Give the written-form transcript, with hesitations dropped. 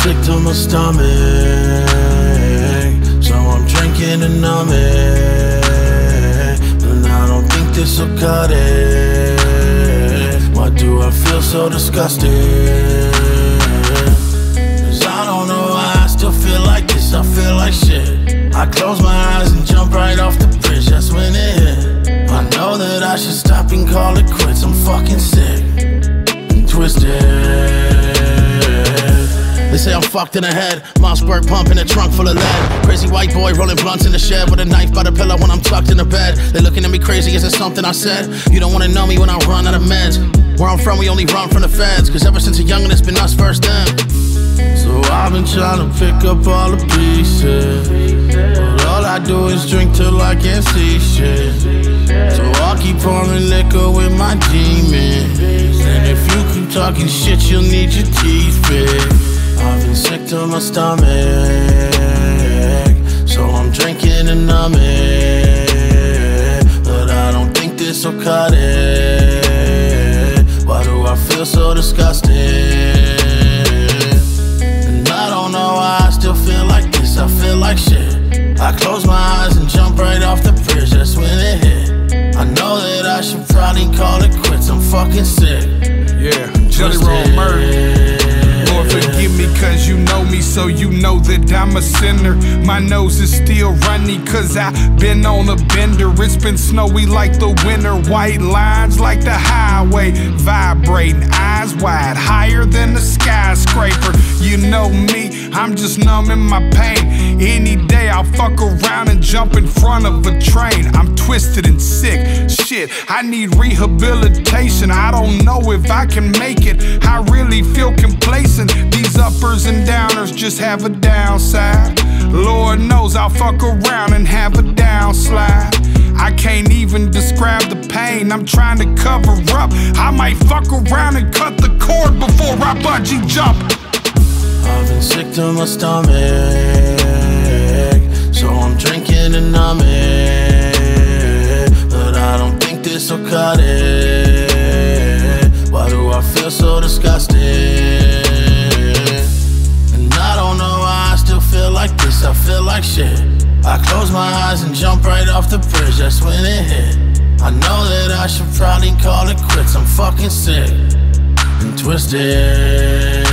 sick to my stomach, so I'm drinking to numb it. But I don't think this'll cut it. Why do I feel so disgusted? Cause I don't know why I still feel like this, I feel like shit. I close my eyes and jump right off the bridge, that's when it hit. I know that I should stop and call it quits, I'm fucking sick and twisted. They say I'm fucked in the head, Mossberg pump in a trunk full of lead. Crazy white boy rolling blunts in the shed with a knife by the pillow when I'm tucked in the bed. They looking at me crazy, is it something I said? You don't wanna know me when I run out of meds. Where I'm from, we only run from the feds, cause ever since a youngin' it's been us first them. So I've been trying to pick up all the pieces, but all I do is drink till I can't see shit. So I'll keep pouring liquor with my demons, and if you keep talking shit, you'll need your teeth fixed. I've been sick to my stomach, so I'm drinking to numb it. But I don't think this'll cut it. Why do I feel so disgusted? And I don't know why I still feel like this, I feel like shit. I close my eyes and jump right off the bridge, that's when it hit. I know that I should probably call it quits, I'm fucking sick. Yeah, Jelly Roll Murder. Lord forgive me cause you know me, so you know that I'm a sinner. My nose is still runny cause I been on a bender. It's been snowy like the winter, white lines like the highway, vibrating, eyes wide, higher than the skyscraper. You know me, I'm just numbing my pain. Any day I'll fuck around and jump in front of a train. I'm twisted and sick, shit, I need rehabilitation. I don't know if I can make it, I really feel complacent. These uppers and downers just have a downside. Lord knows I'll fuck around and have a downslide. I can't even describe the pain I'm trying to cover up. I might fuck around and cut the cord before I bungee jump. I've been sick to my stomach, so I'm drinking to numb it. But I don't think this'll cut it. Why do I feel so disgusted? I don't know why I still feel like this, I feel like shit. I close my eyes and jump right off the bridge, that's when it hit. I know that I should probably call it quits, I'm fucking sick and twisted.